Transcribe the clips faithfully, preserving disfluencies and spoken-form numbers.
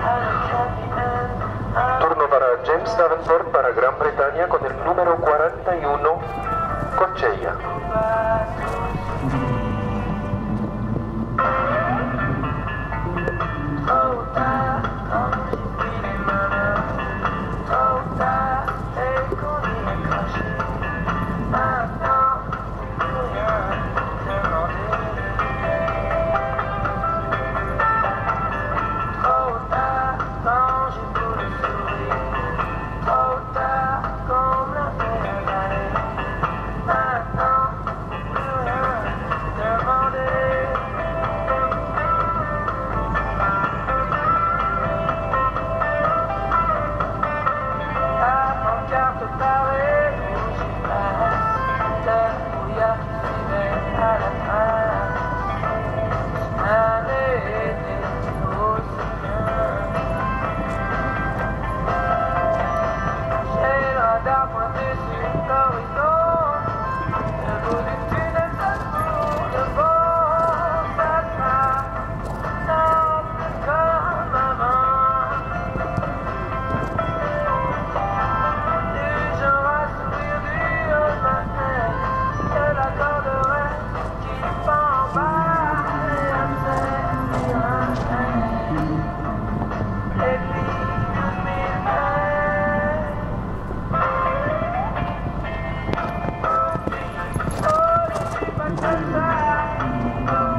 Turno para James Davenport para Gran Bretaña con el número cuarenta y uno, Corcheia.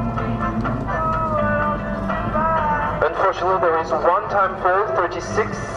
Unfortunately, there is one time fall, thirty-six